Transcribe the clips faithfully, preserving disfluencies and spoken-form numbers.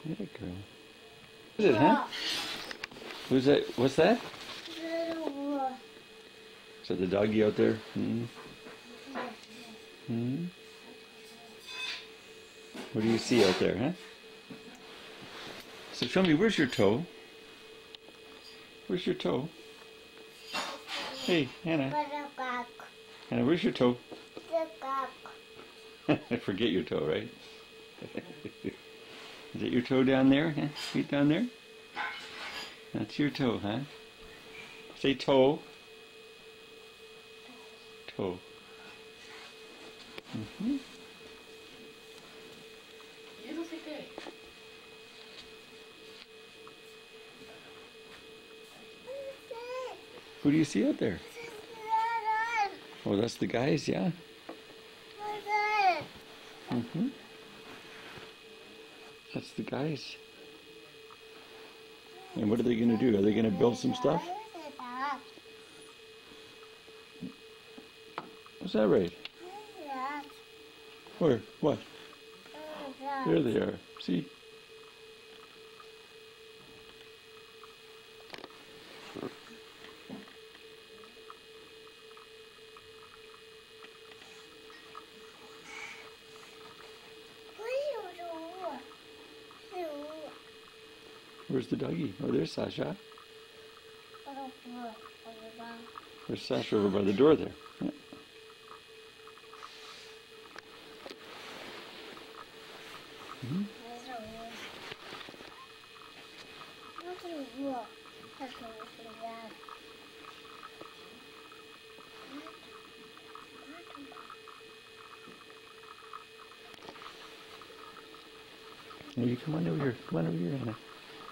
Yeah, girl. What is it, huh? Who's that? What's that? Is that the doggy out there? Hmm. Hmm. What do you see out there, huh? So show me, where's your toe? Where's your toe? Hey, Hannah. Hannah, where's your toe? Forget your toe, right? Is it your toe down there? Huh? Right down there? That's your toe, huh? Say toe. Toe. Mm-hmm. Who do you see out there? Oh, that's the guys, yeah? Mm-hmm. That's the guys. And what are they going to do? Are they going to build some stuff? Is that right? Where? What? There they are. See? Where's the doggy? Oh, there's Sasha. There's Sasha over by the door there. Yeah. Mm-hmm. Now you come on over here. Come on over here, Anna.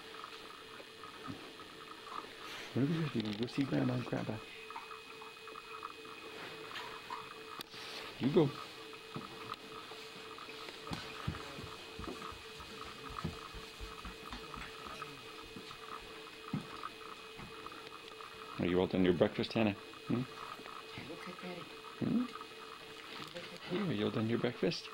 Come over here. You can go see Grandma and Grandpa. You go. Are you all done your breakfast, Hannah? Hmm? Look at Daddy. Hmm? Yeah, are you all done your breakfast?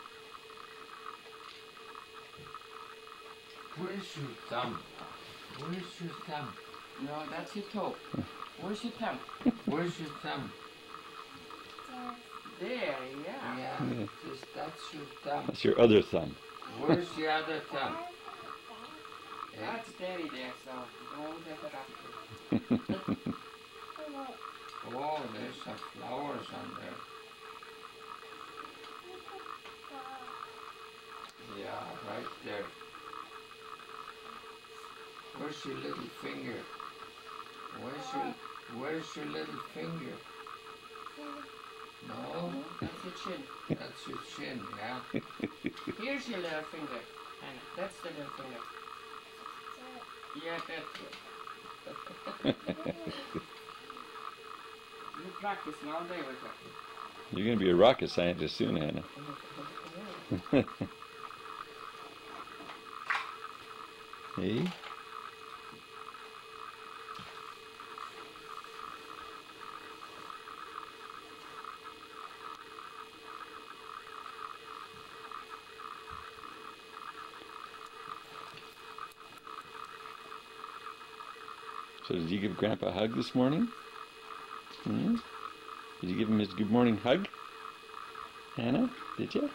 Where's your thumb? Where's your thumb? No, that's your toe. Where's your thumb? Where's your thumb? There, yeah. Yeah, Yeah. just that's your thumb. That's your other thumb. Where's your other thumb? That's Daddy there, so don't take it up. Oh, there's some flowers on there. Yeah, right there. Where's your little finger? Where's your Where's your little finger? No, That's your chin. that's your chin, yeah. Here's your little finger. And that's the little finger. Yeah, that's it. You practice all day with it. You're going to be a rocket scientist soon, Hannah. Hey? So did you give Grandpa a hug this morning? Hmm? Did you give him his good morning hug? Hannah, did you?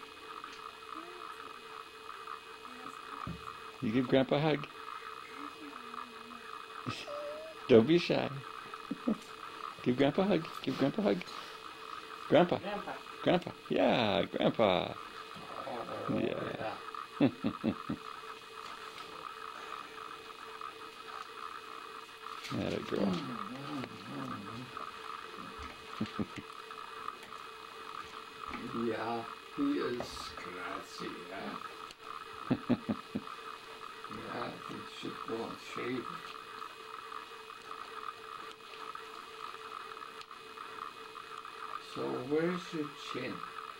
You give Grandpa a hug? Don't be shy. Give Grandpa a hug. Give Grandpa a hug. Grandpa. Grandpa. Grandpa. Yeah, Grandpa. Oh, Yeah. Atta girl. Yeah, he is scratchy, yeah. Yeah, he should go and shave. So where's your chin?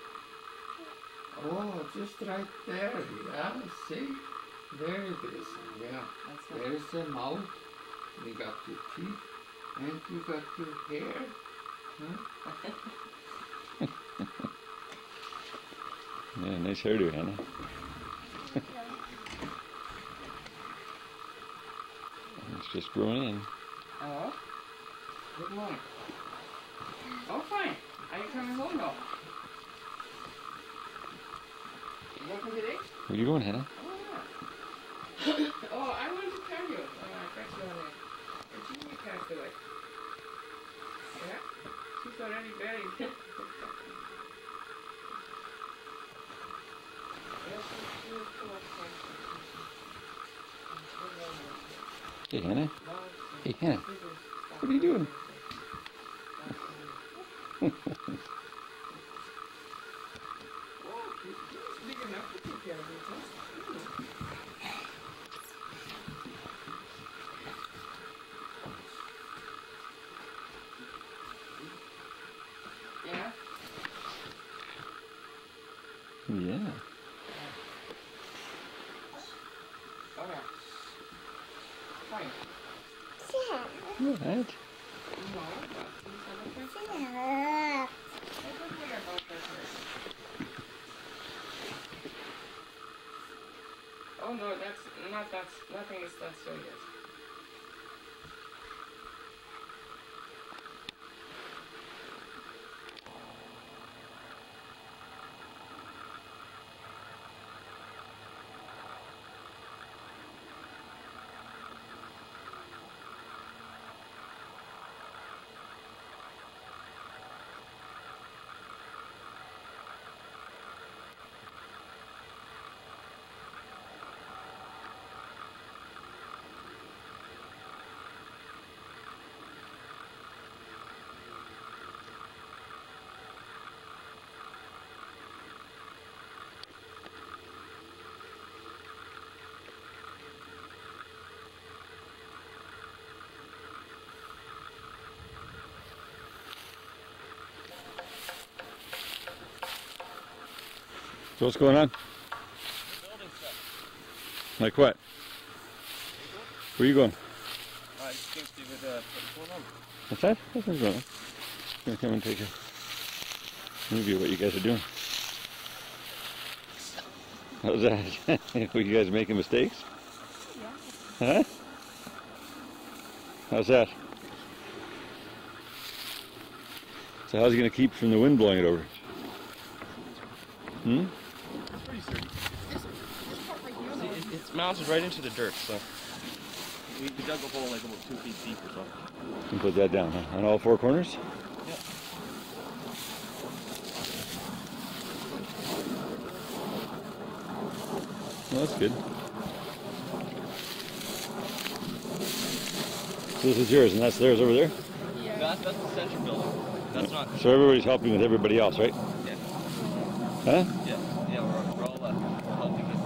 Oh, just right there, yeah, see? There it is, yeah. There's the mouth, you got your teeth, and you got your hair. Huh? Yeah, nice hairdo, Hannah. just growing in. Hello? Good morning. Oh, fine. Are you coming home now? You working today? Where you going, Hannah? Oh, yeah. Oh, I wanted to tell you. Oh, I got you on there. Virginia passed away. Yeah? She's already buried. Yeah, she, she was full of cancer. Hey, Hannah. Hey, Hannah. What are you doing? Oh, she's, she's big enough to take care of herself. Yeah? Yeah. Oh, yeah. Fine. What? No, but these other places. I don't care about that place. Oh no, that's not that. Nothing is that serious. So what's going on? Building stuff. Like what? Where are you going? I just came to see what, uh, what's going on. What's that? Nothing's going on. I'm gonna come and take a movie of what you guys are doing. How's that? Were you guys making mistakes? Yeah. Huh? How's that? So how's he gonna keep from the wind blowing it over? Hmm? It's pretty sturdy. See, it, it's mounted right into the dirt, so we, we dug a hole like about two feet deep or so. And put that down, huh? On all four corners? Yeah. Well, that's good. So this is yours and that's theirs over there? Yeah. That's, that's the center building. That's not... So everybody's helping with everybody else, right? Yeah. Huh? Yeah, yeah, we're, we're all uh, helping it.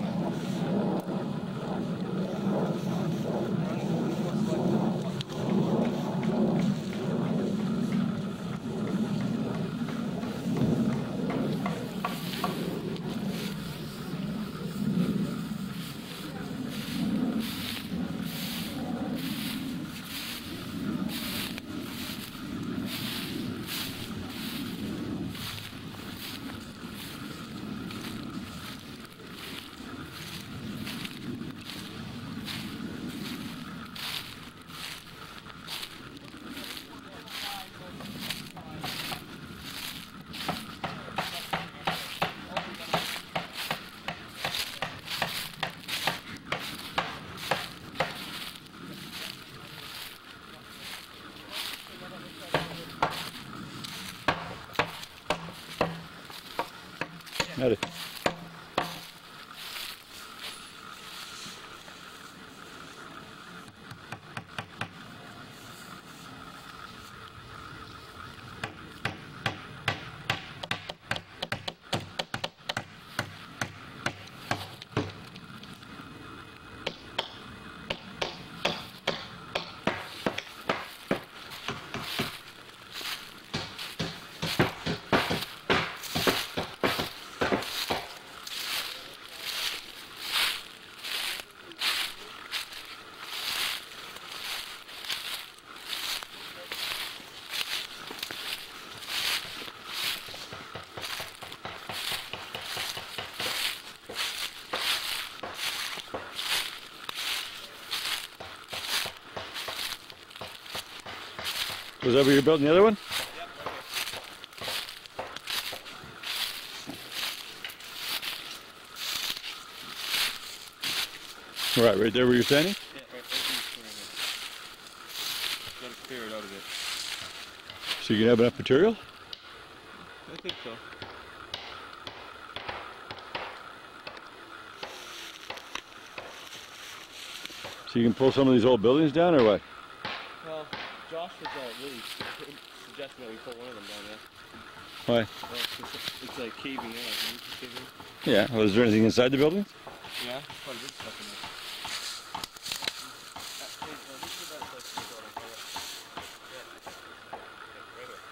Howdy. Was that where you're building the other one? Yep. Right, right there where you're standing? Yeah, right, right there. Gotta clear it out a bit. So you can have enough material? I think so. So you can pull some of these old buildings down, or what? Well, Josh was uh, really suggesting that we pull one of them down there. Why? Well, it's, it's like caving in, like the roof is caving in. Yeah. Well, is there anything inside the building? Yeah, quite a bit of stuff in there. Uh, hey, uh, this is the best place to go, like, right up. Yeah. Yeah, right away.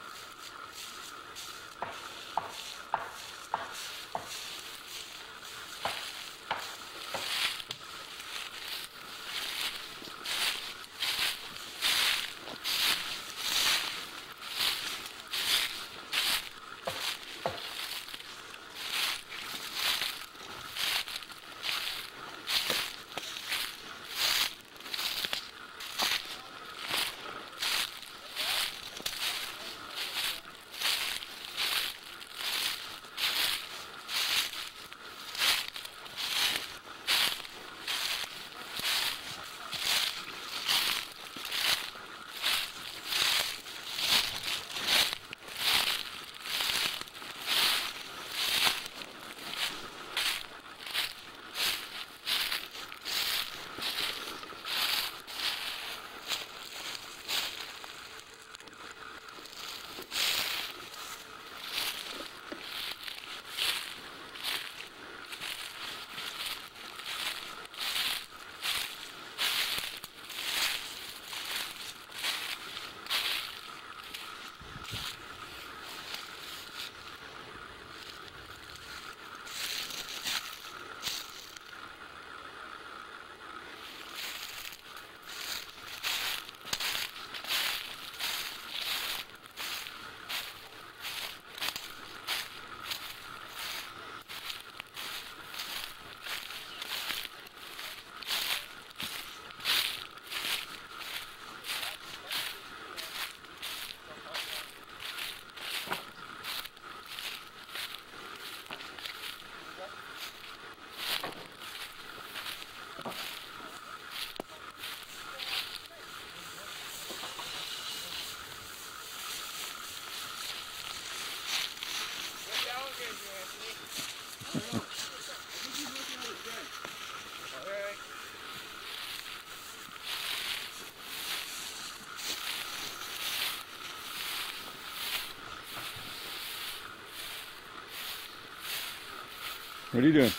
What are you doing?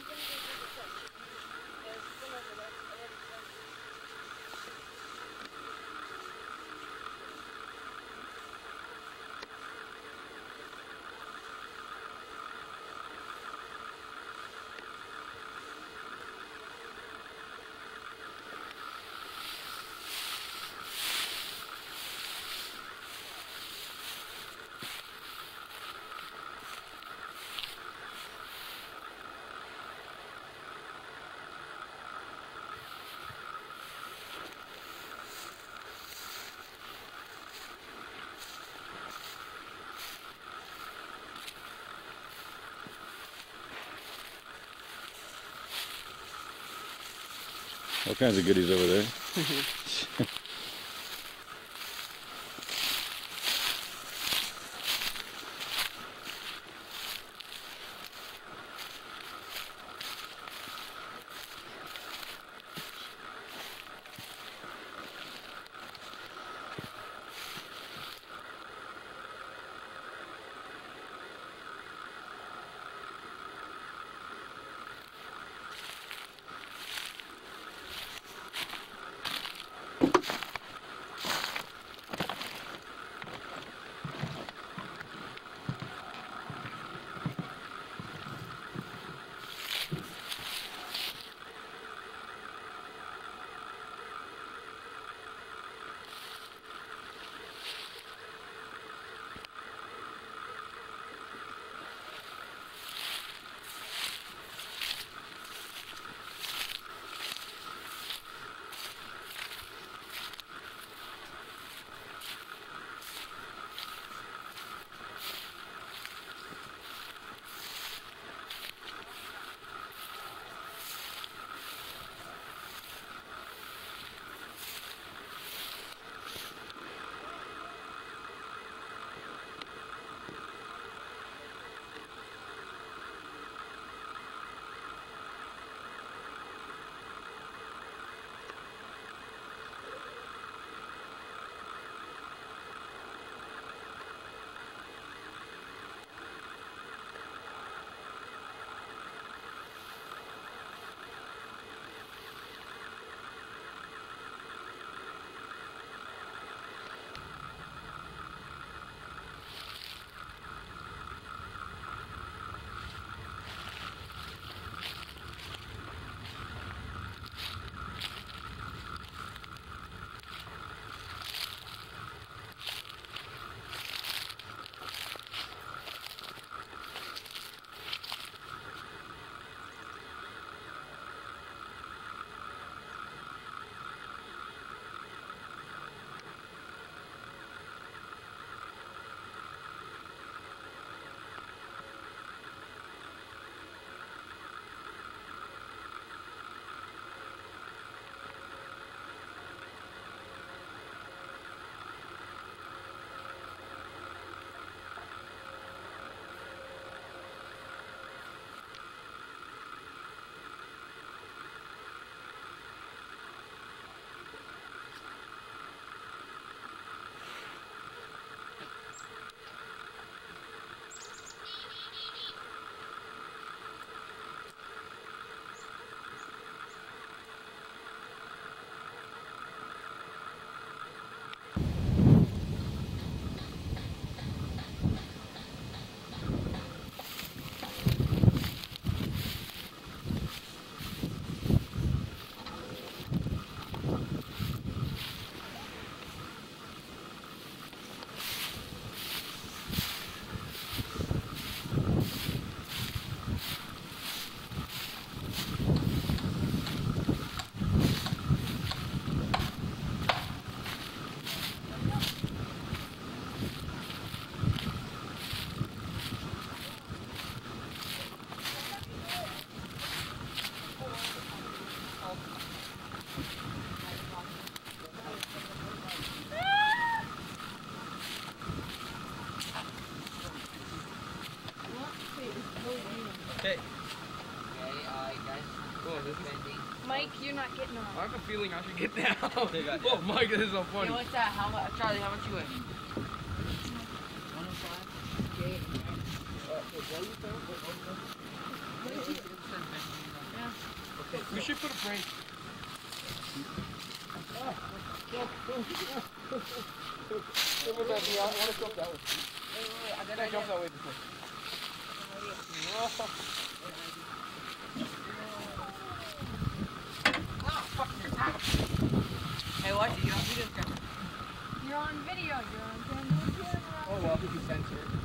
All kinds of goodies over there. Okay. Okay, uh, guys. Oh, this is... Mike, you're not getting on. I have a feeling I should get down. Okay, got oh, Mike, this is so funny. Hey, what's that? How much, Charlie? How much you weigh? one oh five. Okay. Yeah. We should put a break. I gotta jump that way before. Hey, watch it. You're on video camera. You're on video. You're on camera. Oh, well, we can censor it.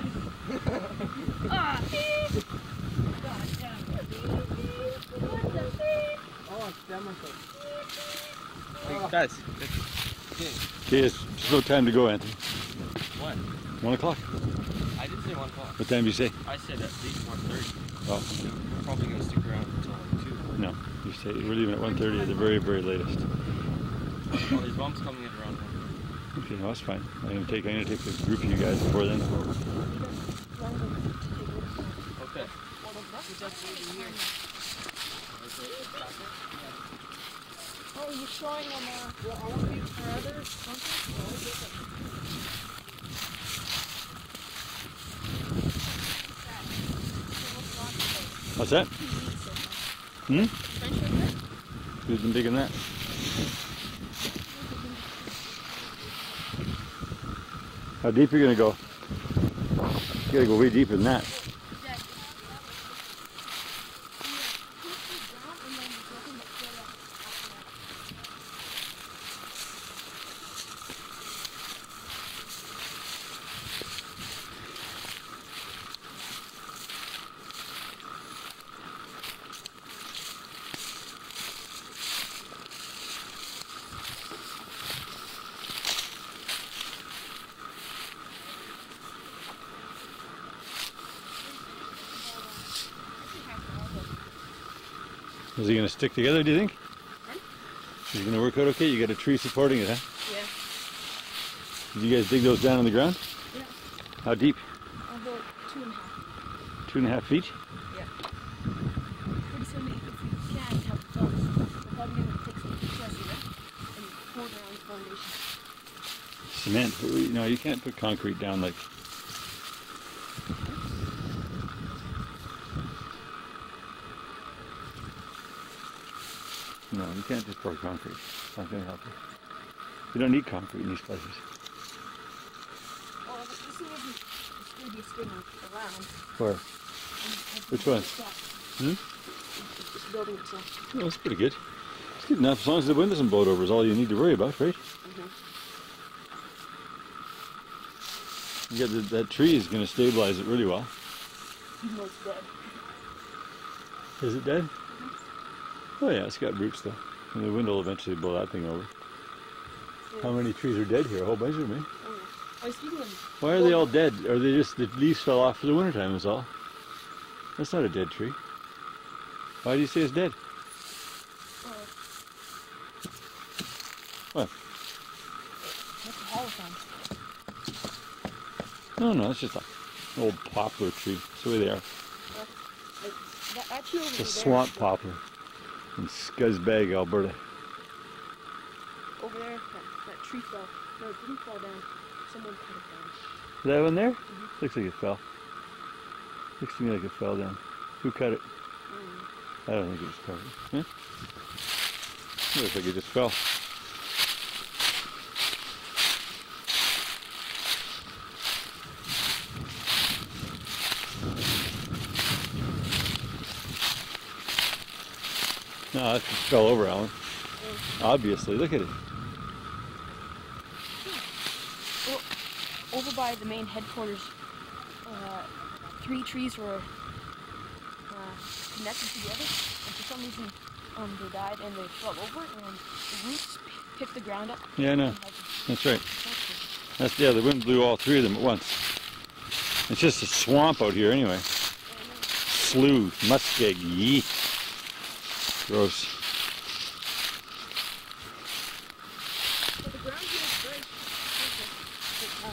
Ah, beep. God damn it. What the beep? Oh, it's demo. Hey, guys. Okay, it's just about time to go, Anthony. What? One o'clock. I didn't say one o'clock. What time do you say? I said at least one thirty. Oh, We're probably going to stick around until like two. no. You say we're leaving at one thirty at the very, very latest. Oh, there's bumps coming in around one. Okay, no, that's fine. I'm gonna take. I'm gonna take a group of you guys before then. Okay. Oh, you're showing them uh, our other something? What's that? Hmm? Who's been digging that? How deep are you gonna go? You gotta go way deeper than that. Is he gonna stick together, do you think? Is he gonna work out okay? You got a tree supporting it, huh? Yeah. Did you guys dig those down on the ground? Yeah. How deep? About two and a half. Two and a half feet? Yeah. Pretty soon, if we can't have thumbs, we're probably going to take some compressor there and pour it around the foundation. Cement. No, you can't put concrete down like... No, you can't just pour concrete. It's not going to help you. You don't need concrete in these places. Well, this thing isn't it's going to be sitting around. Where? Which one? Hmm? It's just building itself. Oh, that's pretty good. It's good enough. As long as the wind doesn't blow it over is all you need to worry about, right? Mm-hmm. You got the, that tree is going to stabilize it really well. Even though it's dead. Is it dead? Oh yeah, it's got roots though. And the wind will eventually blow that thing over. Yeah. How many trees are dead here? A whole bunch of them, eh? Oh, yeah. Speaking of, Why are they all dead? Are they just, the leaves fell off for the wintertime is all? That's not a dead tree. Why do you say it's dead? uh, What? that's a holophone. No, no, it's just an old poplar tree. That's the way they are. Uh, like, that, that tree over It's a there, swamp poplar in Scuzzbag, Alberta. over there, that, that tree fell. No, it didn't fall down. Someone cut it down. Is that one there? Looks like it fell. Looks to me like it fell down. Who cut it? Mm. I don't think it was covered. Huh? It looks like it just fell. No, that just fell over, Alan. Obviously, look at it. Well, over by the main headquarters, uh, three trees were uh, connected together, and for some reason um, they died and they fell over, and the roots p- picked the ground up. Yeah, I know. and had to That's right. fracture. That's yeah. The wind blew all three of them at once. It's just a swamp out here anyway. Slough, muskeg, yee. Gross. But the ground here is very fertile.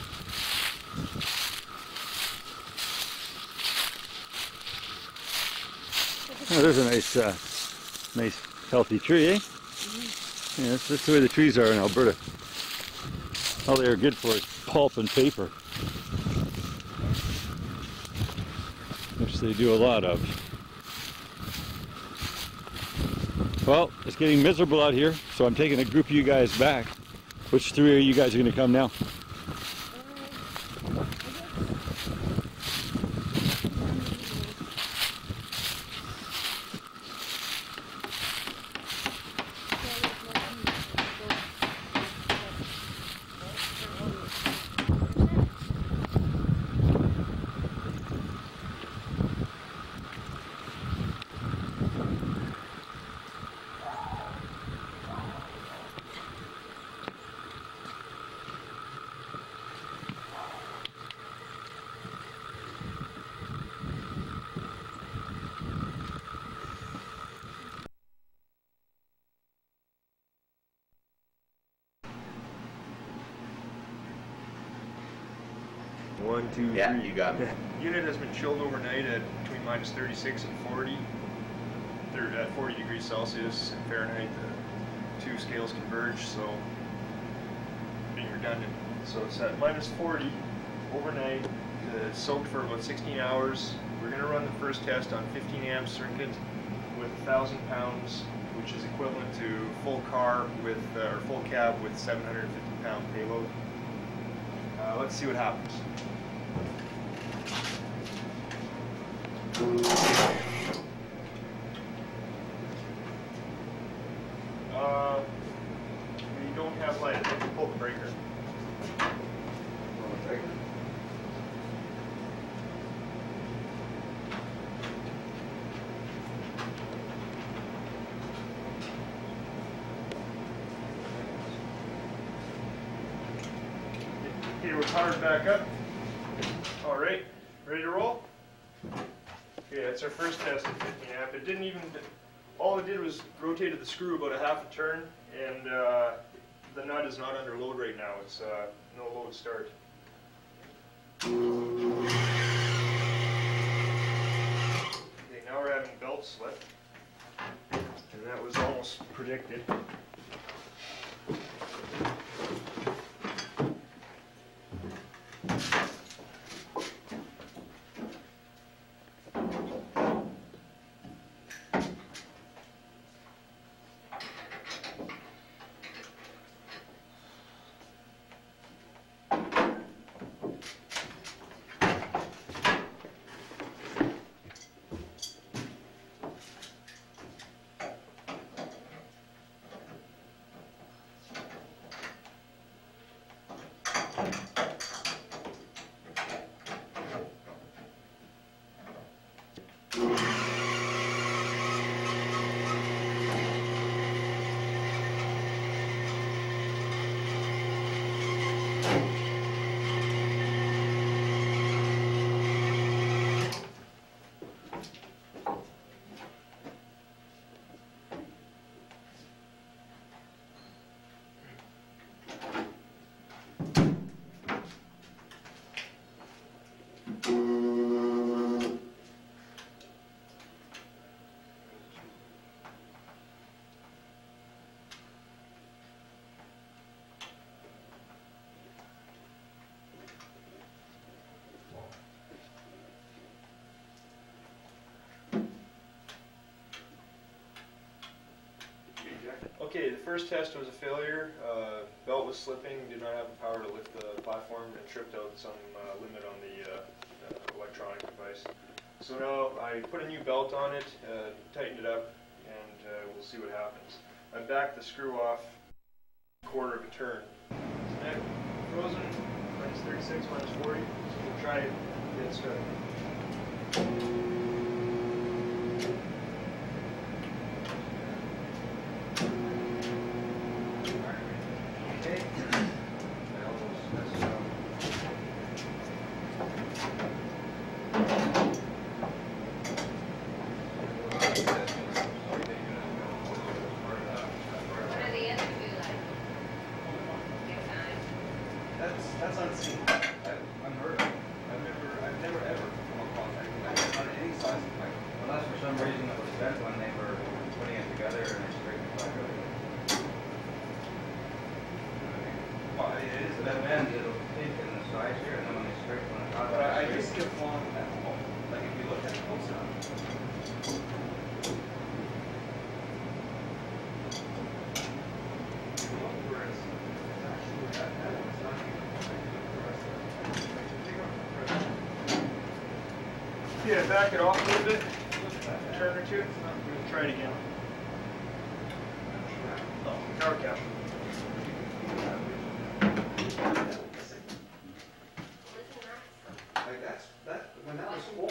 Oh, there's a nice, uh, nice healthy tree, eh? Mm-hmm. Yeah, that's, that's the way the trees are in Alberta. All they are good for is pulp and paper, which they do a lot of. Well, it's getting miserable out here, so I'm taking a group of you guys back. Which three of you guys are going to come now? One, two, Yeah, three. you got it. Unit has been chilled overnight at between minus thirty-six and forty. They're at forty degrees Celsius and Fahrenheit. The two scales converge, so being redundant. So it's at minus forty overnight. Uh, soaked for about sixteen hours. We're going to run the first test on fifteen amp circuit with one thousand pounds, which is equivalent to full car with, uh, or full cab with seven hundred fifty pound payload. Uh, let's see what happens. Uh, we don't have light. I think we pulled the breaker. Pull the breaker. Okay, we're powered back up. All right, ready to roll? Okay, that's our first test at fifteen amp. It didn't even, all it did was rotated the screw about a half a turn, and uh, the nut is not under load right now. It's uh, no load start. Okay, now we're having belt slip, and that was almost predicted. Okay, the first test was a failure. Uh, belt was slipping, did not have the power to lift the platform, and tripped out some uh, limit on the uh, uh, electronic device. So now I put a new belt on it, uh, tightened it up, and uh, we'll see what happens. I backed the screw off a quarter of a turn. Now, frozen, minus thirty-six, minus forty, so we'll try it, get started. That's unseen. I've unheard of. I've never, I've never ever come across anything like that on any size of pipe, unless for some reason it was bent when they were putting it together and they straightened it back out. Well, it is. That bend, it'll take in the sides here, and then when they straighten it out. But I, I just get one at home. Like if you look at it close enough. Yeah, back it off a little bit. Turn or two. We'll try it again. Oh, power cap. Like that's that when that was full.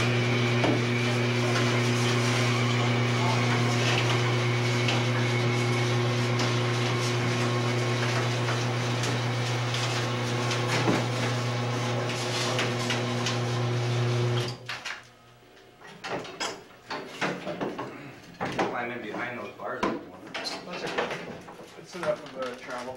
Climb in behind those bars. That's okay. That's enough of a travel.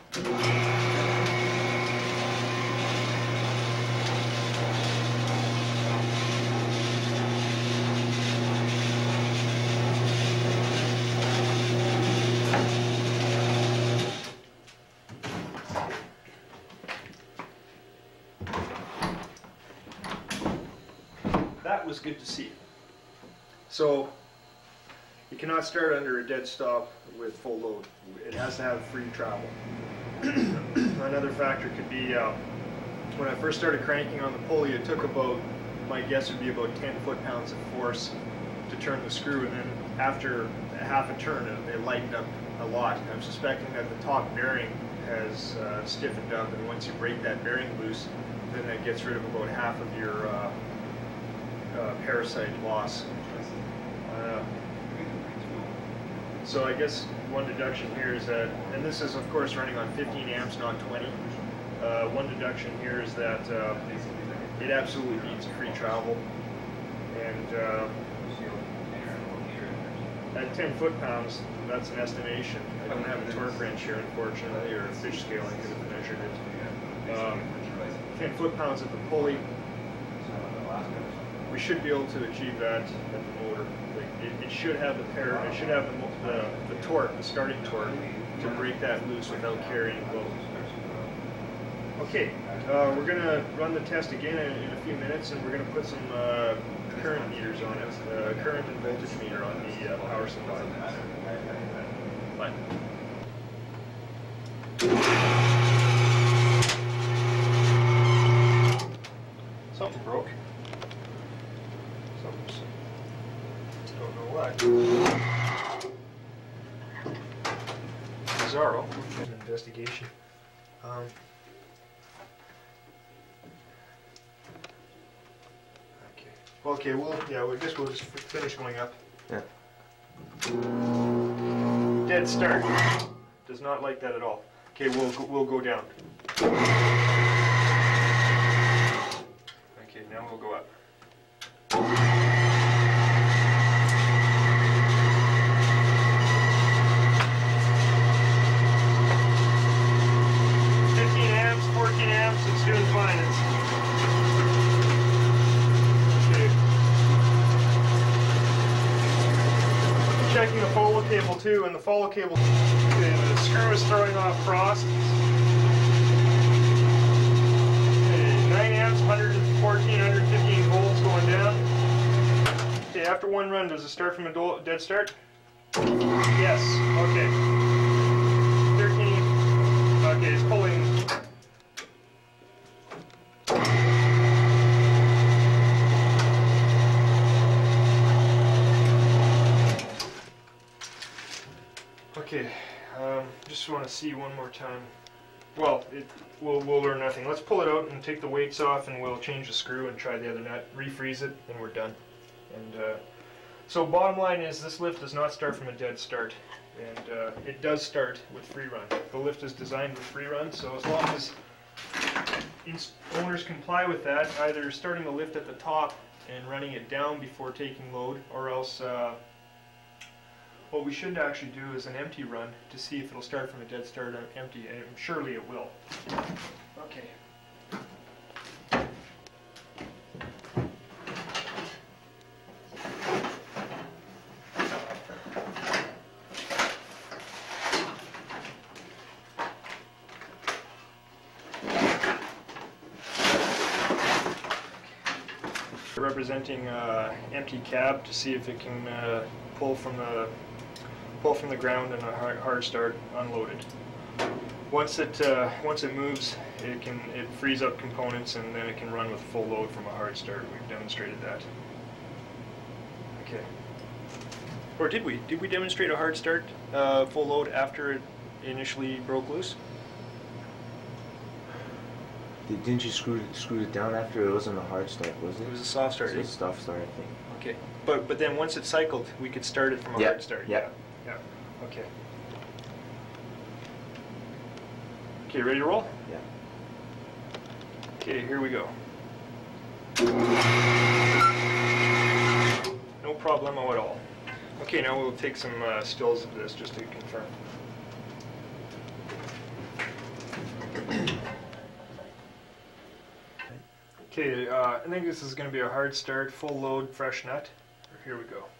That was good to see. So, you cannot start under a dead stop with full load. It has to have free travel. Another factor could be, uh, when I first started cranking on the pulley, it took about, my guess would be about ten foot-pounds of force to turn the screw, and then after a half a turn, it, it lightened up a lot. I'm suspecting that the top bearing has uh, stiffened up, and once you break that bearing loose, then that gets rid of about half of your uh, uh, parasite loss. Uh, So I guess one deduction here is that, and this is of course running on fifteen amps, not twenty. Uh, one deduction here is that uh, it absolutely needs free travel, and uh, at ten foot-pounds, that's an estimation. I don't have a torque wrench here, unfortunately, or a fish scale I could have measured it. Um, ten foot-pounds at the pulley, we should be able to achieve that at the motor. It, it should have the pair. It should have the, the the torque, the starting torque, to break that loose without carrying load. Okay, uh, we're gonna run the test again in, in a few minutes, and we're gonna put some uh, current meters on it, uh, current and voltage meter on the uh, power supply. Bye. Something broke. Something's. Don't know what. Bizarro. An investigation. Um, okay. Well, okay. Well, yeah. We guess we'll just finish going up. Yeah. Dead start. Does not like that at all. Okay. We'll go, we'll go down. Okay. Now we'll go up. It's doing fine. It's okay. Checking the follow cable too, and the follow cable, okay, the screw is throwing off frost. Okay, nine amps, one fourteen, one fifteen volts going down. Okay, after one run, does it start from a dead start? Yes. Okay. thirteen. Okay, it's pulling. Okay, um, just want to see one more time. Well, it, we'll, we'll learn nothing. Let's pull it out and take the weights off, and we'll change the screw and try the other nut, refreeze it, and we're done. And uh, so bottom line is this lift does not start from a dead start, and uh, it does start with free run. The lift is designed with free run, so as long as owners comply with that, either starting the lift at the top and running it down before taking load, or else uh, what we should actually do is an empty run to see if it'll start from a dead start on empty, and surely it will. Okay. representing uh, empty cab to see if it can uh, pull from the pull from the ground and a hard, hard start unloaded. Once it uh, once it moves, it can it frees up components and then it can run with full load from a hard start. We've demonstrated that. Okay. Or did we? Did we demonstrate a hard start, uh, full load after it initially broke loose? Didn't you screw it, screw it down after it wasn't a hard start, was it? It was a soft start. It was a soft start, I think. Okay. But but then once it cycled, we could start it from a Yeah, hard start. yeah. Yeah. Yeah. Okay. Okay, ready to roll? Yeah. Okay, here we go. No problemo at all. Okay, now we'll take some uh, stills of this just to confirm. Okay, uh, I think this is going to be a hard start, full load, fresh nut. Here we go.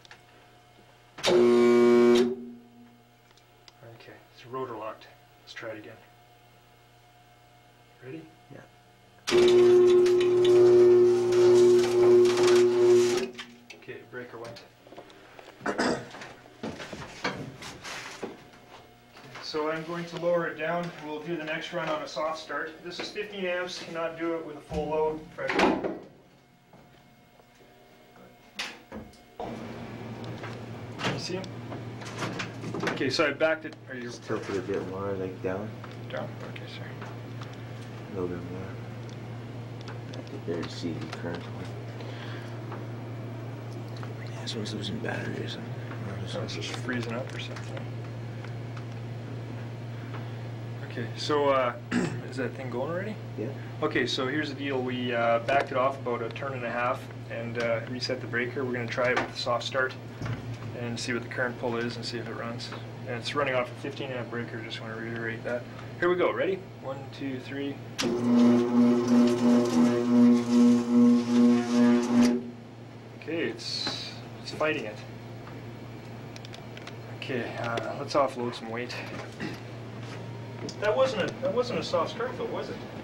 Okay, it's rotor locked. Let's try it again. Ready? Yeah. Okay, breaker went. So I'm going to lower it down. We'll do the next run on a soft start. This is fifteen amps, cannot do it with a full load. Fresh. You see him? Okay, so I backed it. Are you Just tilt it a bit more, like down. down? Okay, sorry. A little bit more. I could barely see the current one. Yeah, someone's losing battery or something. So it's just freezing up or something. Okay, so uh, is that thing going already? Yeah. Okay, so here's the deal. We uh, backed it off about a turn and a half and uh, reset the breaker. We're going to try it with a soft start and see what the current pull is and see if it runs. And it's running off a fifteen amp breaker, just want to reiterate that. Here we go, ready? One, two, three. Okay, it's, it's fighting it. Okay, uh, let's offload some weight. That wasn't a that wasn't a soft start though, was it?